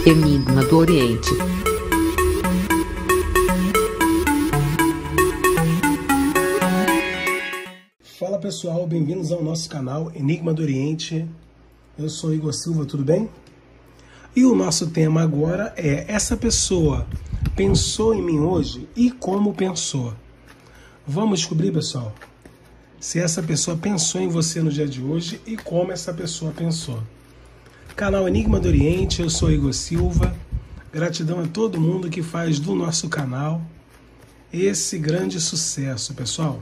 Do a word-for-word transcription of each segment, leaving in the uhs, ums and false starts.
Enigma do Oriente. Fala pessoal, bem-vindos ao nosso canal Enigma do Oriente. Eu sou Igor Silva, tudo bem? E o nosso tema agora é: essa pessoa pensou em mim hoje e como pensou? Vamos descobrir, pessoal, se essa pessoa pensou em você no dia de hoje e como essa pessoa pensou. Canal Enigma do Oriente, eu sou Igor Silva. Gratidão a todo mundo que faz do nosso canal esse grande sucesso, pessoal.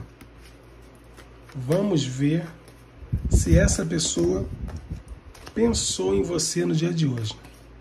Vamos ver se essa pessoa pensou em você no dia de hoje.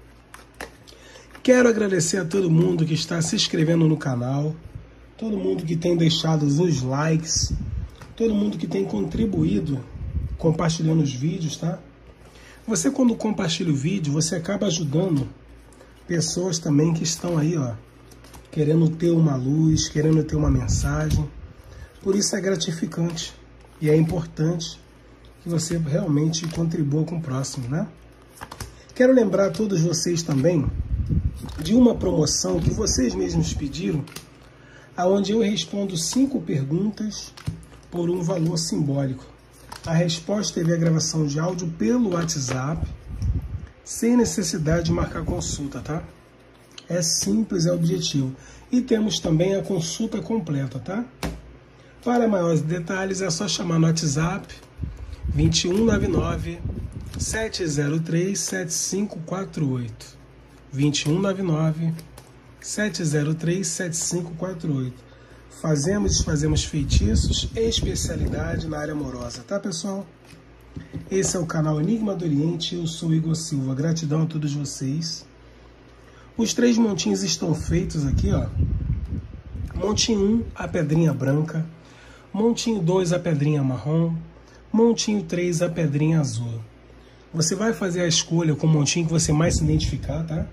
Quero agradecer a todo mundo que está se inscrevendo no canal, todo mundo que tem deixado os likes, todo mundo que tem contribuído compartilhando os vídeos, tá? Você, quando compartilha o vídeo, você acaba ajudando pessoas também que estão aí, ó, querendo ter uma luz, querendo ter uma mensagem. Por isso é gratificante e é importante que você realmente contribua com o próximo, né? Quero lembrar a todos vocês também de uma promoção que vocês mesmos pediram, aonde eu respondo cinco perguntas por um valor simbólico. A resposta teve a gravação de áudio pelo WhatsApp, sem necessidade de marcar consulta, tá? É simples, é objetivo. E temos também a consulta completa, tá? Para maiores detalhes é só chamar no WhatsApp vinte e um nove nove, sete zero três, sete cinco quatro oito. vinte e um nove nove, sete zero três, sete cinco quatro oito. Fazemos e desfazemos feitiços, especialidade na área amorosa, tá, pessoal? Esse é o canal Enigma do Oriente, eu sou Igor Silva. Gratidão a todos vocês. Os três montinhos estão feitos aqui, ó. Montinho um, a pedrinha branca. Montinho dois, a pedrinha marrom. Montinho três, a pedrinha azul. Você vai fazer a escolha com o montinho que você mais se identificar, tá?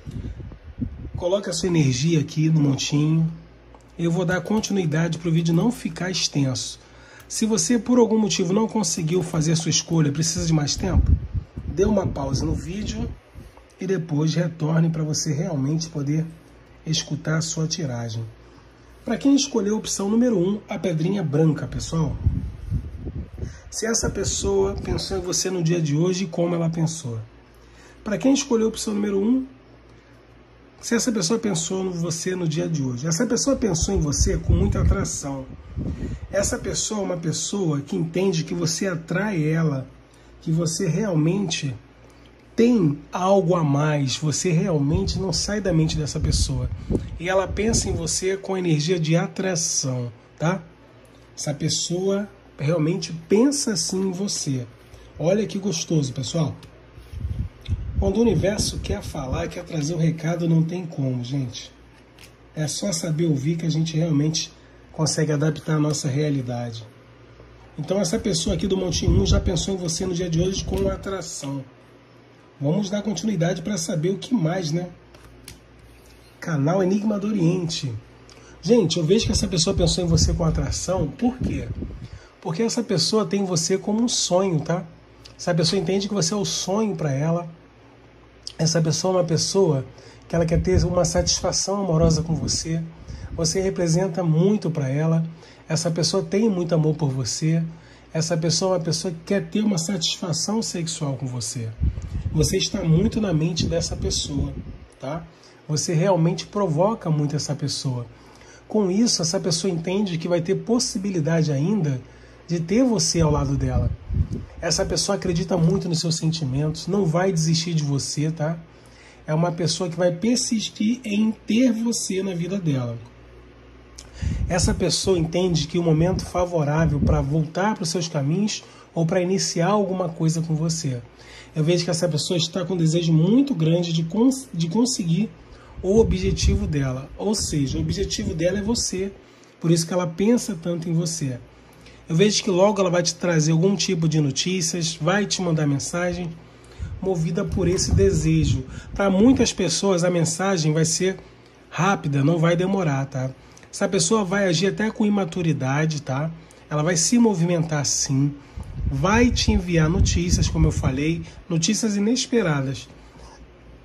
Coloque a sua energia aqui no montinho. Eu vou dar continuidade para o vídeo não ficar extenso. Se você, por algum motivo, não conseguiu fazer a sua escolha, precisa de mais tempo, dê uma pausa no vídeo e depois retorne para você realmente poder escutar a sua tiragem. Para quem escolheu a opção número um, a pedrinha branca, pessoal. Se essa pessoa pensou em você no dia de hoje e como ela pensou. Para quem escolheu a opção número um, se essa pessoa pensou em você no dia de hoje. Essa pessoa pensou em você com muita atração. Essa pessoa é uma pessoa que entende que você atrai ela, que você realmente tem algo a mais, você realmente não sai da mente dessa pessoa. E ela pensa em você com energia de atração, tá? Essa pessoa realmente pensa assim em você. Olha que gostoso, pessoal. Quando o universo quer falar, quer trazer o recado, não tem como, gente. É só saber ouvir que a gente realmente consegue adaptar a nossa realidade. Então essa pessoa aqui do Montinho um já pensou em você no dia de hoje com atração. Vamos dar continuidade para saber o que mais, né? Canal Enigma do Oriente. Gente, eu vejo que essa pessoa pensou em você com atração. Por quê? Porque essa pessoa tem você como um sonho, tá? Essa pessoa entende que você é o sonho para ela. Essa pessoa é uma pessoa que ela quer ter uma satisfação amorosa com você. Você representa muito para ela. Essa pessoa tem muito amor por você. Essa pessoa é uma pessoa que quer ter uma satisfação sexual com você. Você está muito na mente dessa pessoa, tá? Você realmente provoca muito essa pessoa. Com isso, essa pessoa entende que vai ter possibilidade ainda de ter você ao lado dela. Essa pessoa acredita muito nos seus sentimentos, não vai desistir de você, tá? É uma pessoa que vai persistir em ter você na vida dela. Essa pessoa entende que o momento favorável para voltar para os seus caminhos ou para iniciar alguma coisa com você. Eu vejo que essa pessoa está com um desejo muito grande de, cons de conseguir o objetivo dela. Ou seja, o objetivo dela é você. Por isso que ela pensa tanto em você. Eu vejo que logo ela vai te trazer algum tipo de notícias, vai te mandar mensagem, movida por esse desejo. Para muitas pessoas a mensagem vai ser rápida, não vai demorar, tá? Essa pessoa vai agir até com imaturidade, tá? Ela vai se movimentar sim, vai te enviar notícias, como eu falei, notícias inesperadas.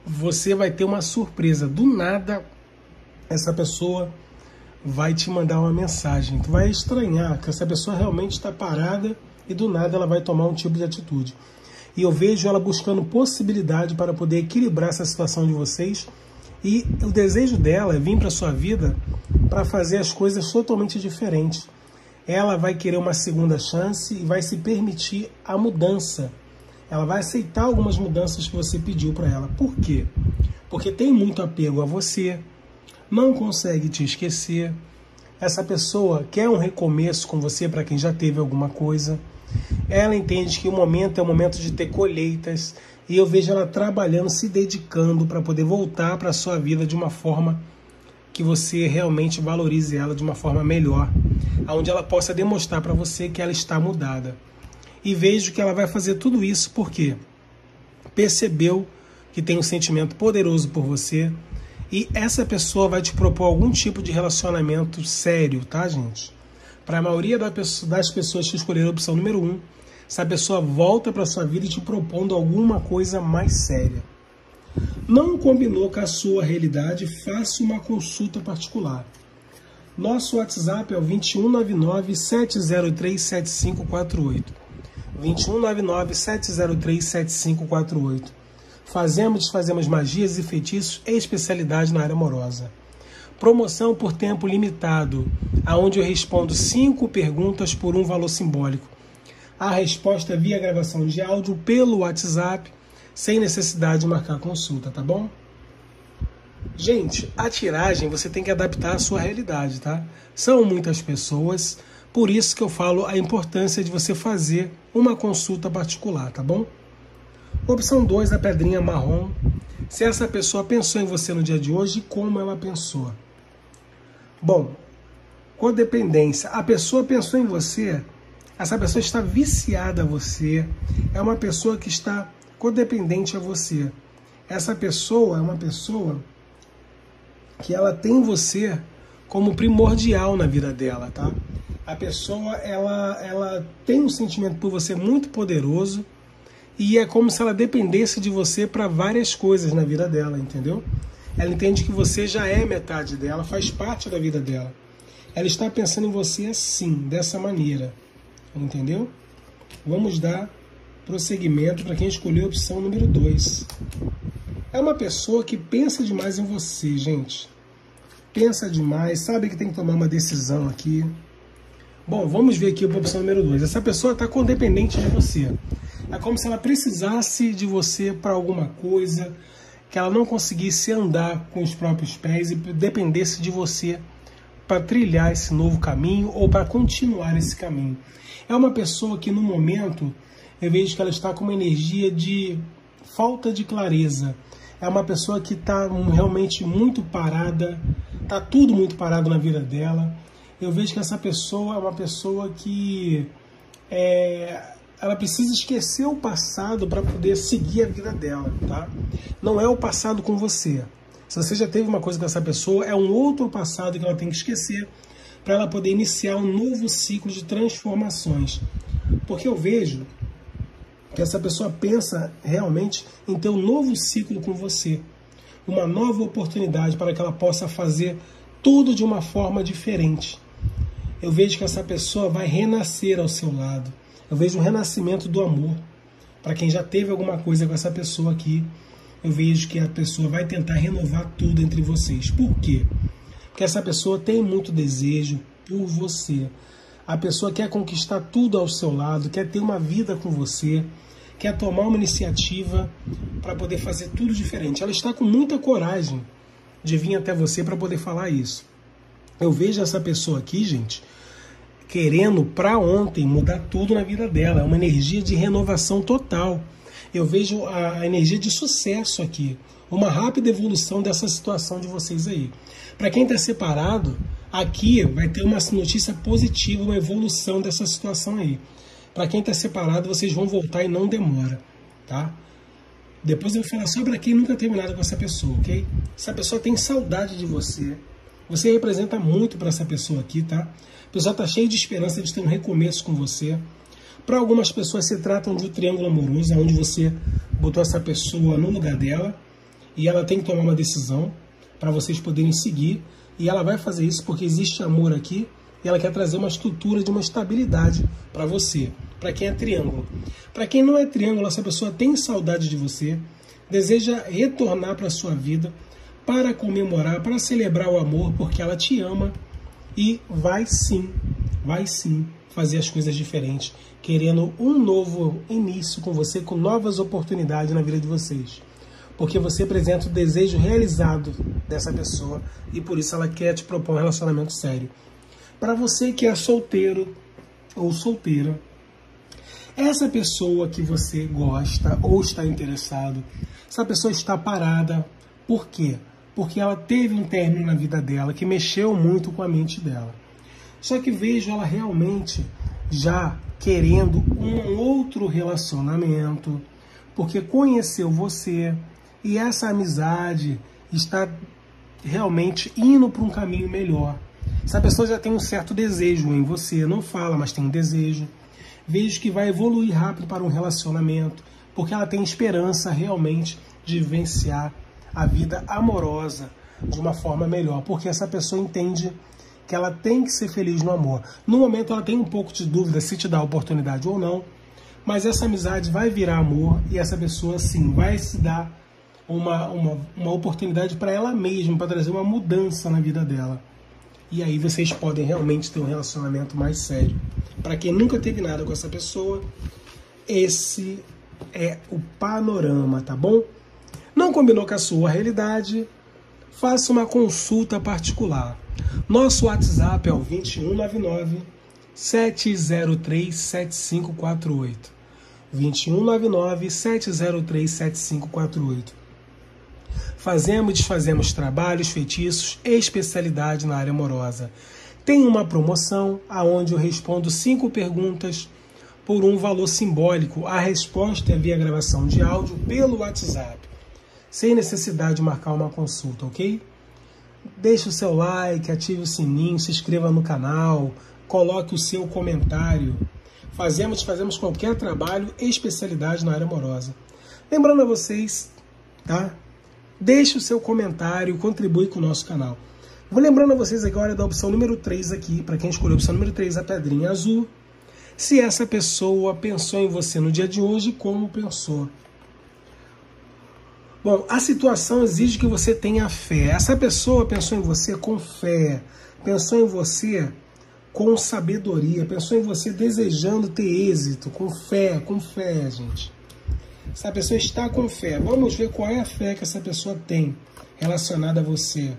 você vai ter uma surpresa. Do nada, essa pessoa vai te mandar uma mensagem. Tu vai estranhar que essa pessoa realmente está parada e do nada ela vai tomar um tipo de atitude. E eu vejo ela buscando possibilidade para poder equilibrar essa situação de vocês. E o desejo dela é vir para a sua vida para fazer as coisas totalmente diferentes. Ela vai querer uma segunda chance e vai se permitir a mudança. Ela vai aceitar algumas mudanças que você pediu para ela. Por quê? Porque tem muito apego a você, não consegue te esquecer. Essa pessoa quer um recomeço com você para quem já teve alguma coisa. Ela entende que o momento é o momento de ter colheitas. E eu vejo ela trabalhando, se dedicando para poder voltar para a sua vida de uma forma que você realmente valorize ela de uma forma melhor, onde ela possa demonstrar para você que ela está mudada. E vejo que ela vai fazer tudo isso porque percebeu que tem um sentimento poderoso por você e essa pessoa vai te propor algum tipo de relacionamento sério, tá, gente? Para a maioria das pessoas que escolheram a opção número um, essa pessoa volta para sua vida e te propondo alguma coisa mais séria. Não combinou com a sua realidade? Faça uma consulta particular. Nosso WhatsApp é o dois um nove nove, sete zero três, sete cinco quatro oito. dois um nove nove, sete zero três, sete cinco quatro oito. Fazemos e desfazemos magias e feitiços e especialidade na área amorosa. Promoção por tempo limitado, onde eu respondo cinco perguntas por um valor simbólico. A resposta é via gravação de áudio pelo WhatsApp, sem necessidade de marcar consulta, tá bom? Gente, a tiragem você tem que adaptar à sua realidade, tá? São muitas pessoas, por isso que eu falo a importância de você fazer uma consulta particular, tá bom? Opção dois, a pedrinha marrom. Se essa pessoa pensou em você no dia de hoje, como ela pensou? Bom, codependência. A pessoa pensou em você, essa pessoa está viciada a você, é uma pessoa que está codependente a você. Essa pessoa é uma pessoa que ela tem você como primordial na vida dela, tá? A pessoa, ela, ela tem um sentimento por você muito poderoso e é como se ela dependesse de você para várias coisas na vida dela, entendeu? Ela entende que você já é metade dela, faz parte da vida dela. Ela está pensando em você assim, dessa maneira, entendeu? Vamos dar prosseguimento para quem escolheu a opção número dois. É uma pessoa que pensa demais em você, gente. Pensa demais, sabe que tem que tomar uma decisão aqui. Bom, vamos ver aqui a opção número dois. Essa pessoa está codependente de você. É como se ela precisasse de você para alguma coisa, que ela não conseguisse andar com os próprios pés e dependesse de você para trilhar esse novo caminho ou para continuar esse caminho. É uma pessoa que no momento eu vejo que ela está com uma energia de falta de clareza. É uma pessoa que está realmente muito parada, está tudo muito parado na vida dela. Eu vejo que essa pessoa é uma pessoa que é, ela precisa esquecer o passado para poder seguir a vida dela, tá? Não é o passado com você. Se você já teve uma coisa com essa pessoa, é um outro passado que ela tem que esquecer para ela poder iniciar um novo ciclo de transformações. Porque eu vejo que essa pessoa pensa realmente em ter um novo ciclo com você, uma nova oportunidade para que ela possa fazer tudo de uma forma diferente. Eu vejo que essa pessoa vai renascer ao seu lado. Eu vejo um renascimento do amor. Para quem já teve alguma coisa com essa pessoa aqui, eu vejo que a pessoa vai tentar renovar tudo entre vocês. Por quê? Porque essa pessoa tem muito desejo por você. A pessoa quer conquistar tudo ao seu lado, quer ter uma vida com você, quer tomar uma iniciativa para poder fazer tudo diferente. Ela está com muita coragem de vir até você para poder falar isso. Eu vejo essa pessoa aqui, gente, querendo para ontem mudar tudo na vida dela. É uma energia de renovação total. Eu vejo a energia de sucesso aqui, uma rápida evolução dessa situação de vocês aí. Para quem está separado, aqui vai ter uma notícia positiva, uma evolução dessa situação aí. Para quem está separado, vocês vão voltar e não demora, tá? Depois eu vou falar só para quem nunca teve nada com essa pessoa, ok? Essa pessoa tem saudade de você. Você representa muito para essa pessoa aqui, tá? A pessoa está cheia de esperança de ter um recomeço com você. Para algumas pessoas se tratam de um triângulo amoroso, onde você botou essa pessoa no lugar dela e ela tem que tomar uma decisão para vocês poderem seguir, e ela vai fazer isso porque existe amor aqui, e ela quer trazer uma estrutura de uma estabilidade para você, para quem é triângulo. Para quem não é triângulo, essa pessoa tem saudade de você, deseja retornar para a sua vida, para comemorar, para celebrar o amor, porque ela te ama, e vai sim, vai sim fazer as coisas diferentes, querendo um novo início com você, com novas oportunidades na vida de vocês. Porque você apresenta o desejo realizado dessa pessoa e por isso ela quer te propor um relacionamento sério. Para você que é solteiro ou solteira, essa pessoa que você gosta ou está interessado, essa pessoa está parada. Por quê? Porque ela teve um término na vida dela que mexeu muito com a mente dela. Só que vejo ela realmente já querendo um outro relacionamento, porque conheceu você e essa amizade está realmente indo para um caminho melhor. Essa pessoa já tem um certo desejo em você, não fala, mas tem um desejo. Vejo que vai evoluir rápido para um relacionamento, porque ela tem esperança realmente de vivenciar a vida amorosa de uma forma melhor, porque essa pessoa entende que ela tem que ser feliz no amor. No momento ela tem um pouco de dúvida se te dá a oportunidade ou não, mas essa amizade vai virar amor e essa pessoa sim vai se dar uma, uma, uma oportunidade para ela mesma, para trazer uma mudança na vida dela. E aí vocês podem realmente ter um relacionamento mais sério. Para quem nunca teve nada com essa pessoa, esse é o panorama, tá bom? Não combinou com a sua realidade? Faça uma consulta particular. Nosso WhatsApp é o vinte e um nove nove, sete zero três, sete cinco quatro oito. vinte e um nove nove, sete zero três, sete cinco quatro oito. Fazemos e desfazemos trabalhos, feitiços e especialidade na área amorosa. Tem uma promoção onde eu respondo cinco perguntas por um valor simbólico. A resposta é via gravação de áudio pelo WhatsApp, sem necessidade de marcar uma consulta, ok? Deixe o seu like, ative o sininho, se inscreva no canal, coloque o seu comentário. Fazemos, fazemos qualquer trabalho e especialidade na área amorosa. Lembrando a vocês, tá? Deixe o seu comentário, contribui com o nosso canal. Vou lembrando a vocês agora da opção número três aqui, para quem escolheu a opção número três, a pedrinha azul. Se essa pessoa pensou em você no dia de hoje, como pensou? Bom, a situação exige que você tenha fé. Essa pessoa pensou em você com fé, pensou em você com sabedoria, pensou em você desejando ter êxito, com fé, com fé, gente. Essa pessoa está com fé. Vamos ver qual é a fé que essa pessoa tem relacionada a você.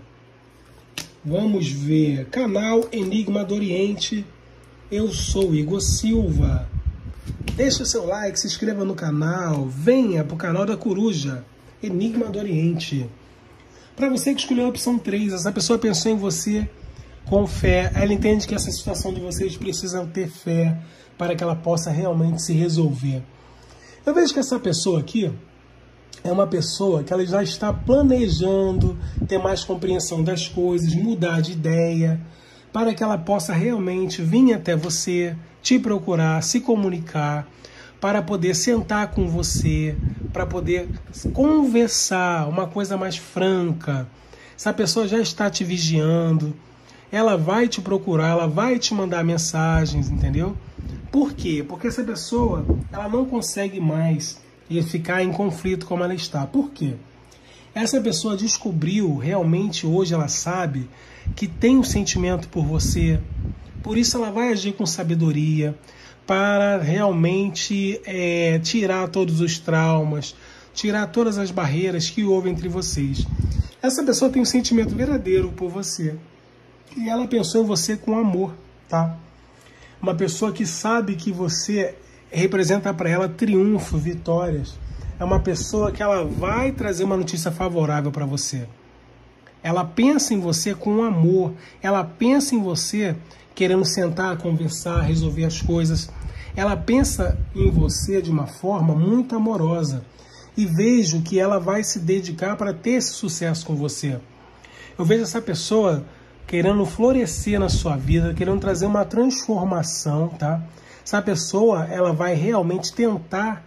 Vamos ver. Canal Enigma do Oriente. Eu sou Igor Silva. Deixe o seu like, se inscreva no canal. Venha para o canal da Coruja. Enigma do Oriente. Para você que escolheu a opção três, essa pessoa pensou em você com fé. Ela entende que essa situação de vocês precisa ter fé para que ela possa realmente se resolver. Eu vejo que essa pessoa aqui é uma pessoa que ela já está planejando ter mais compreensão das coisas, mudar de ideia, para que ela possa realmente vir até você, te procurar, se comunicar, para poder sentar com você, para poder conversar, uma coisa mais franca. Essa pessoa já está te vigiando, ela vai te procurar, ela vai te mandar mensagens, entendeu? Por quê? Porque essa pessoa ela não consegue mais ficar em conflito como ela está. Por quê? Essa pessoa descobriu, realmente hoje ela sabe que tem um sentimento por você, por isso ela vai agir com sabedoria, para realmente é, tirar todos os traumas, tirar todas as barreiras que houve entre vocês. Essa pessoa tem um sentimento verdadeiro por você. E ela pensou em você com amor, tá? Uma pessoa que sabe que você representa para ela triunfo, vitórias. É uma pessoa que ela vai trazer uma notícia favorável para você. Ela pensa em você com amor. Ela pensa em você querendo sentar, conversar, resolver as coisas. Ela pensa em você de uma forma muito amorosa. E vejo que ela vai se dedicar para ter esse sucesso com você. Eu vejo essa pessoa querendo florescer na sua vida, querendo trazer uma transformação, tá? Essa pessoa, ela vai realmente tentar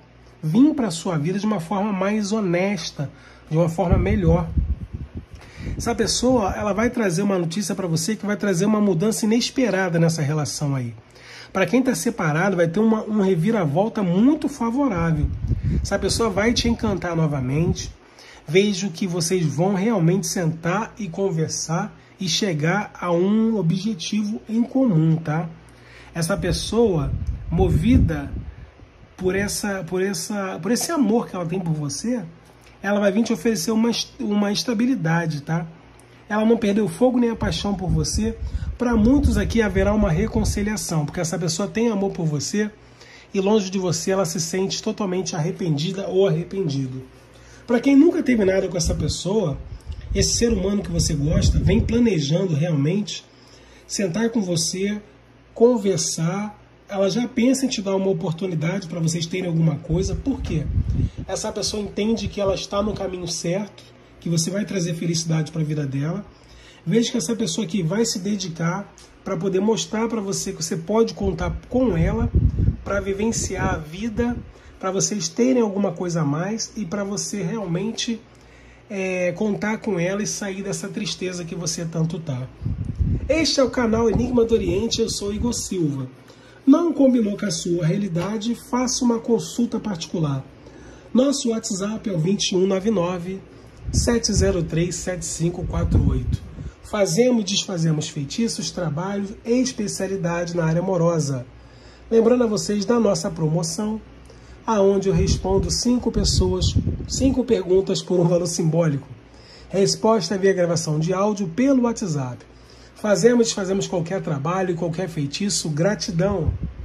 vir para a sua vida de uma forma mais honesta, de uma forma melhor. Essa pessoa, ela vai trazer uma notícia para você que vai trazer uma mudança inesperada nessa relação aí. Para quem está separado, vai ter uma, um reviravolta muito favorável. Essa pessoa vai te encantar novamente. Vejo que vocês vão realmente sentar e conversar e chegar a um objetivo em comum, tá? Essa pessoa, movida por, essa, por, essa, por esse amor que ela tem por você, ela vai vir te oferecer uma, uma estabilidade, tá? Ela não perdeu o fogo nem a paixão por você. Para muitos aqui haverá uma reconciliação, porque essa pessoa tem amor por você e longe de você ela se sente totalmente arrependida ou arrependido. Para quem nunca teve nada com essa pessoa, esse ser humano que você gosta vem planejando realmente sentar com você, conversar. Ela já pensa em te dar uma oportunidade para vocês terem alguma coisa. Por quê? Essa pessoa entende que ela está no caminho certo, que você vai trazer felicidade para a vida dela. Veja que essa pessoa aqui vai se dedicar para poder mostrar para você que você pode contar com ela para vivenciar a vida, para vocês terem alguma coisa a mais e para você realmente é, contar com ela e sair dessa tristeza que você tanto tá. Este é o canal Enigma do Oriente, eu sou Igor Silva. Não combinou com a sua realidade? Faça uma consulta particular. Nosso WhatsApp é o dois um nove nove, sete zero três, sete cinco quatro oito. Fazemos e desfazemos feitiços, trabalhos e especialidade na área amorosa. Lembrando a vocês da nossa promoção, aonde eu respondo cinco pessoas, cinco perguntas por um valor simbólico. Resposta via gravação de áudio pelo WhatsApp. Fazemos e desfazemos qualquer trabalho e qualquer feitiço. Gratidão!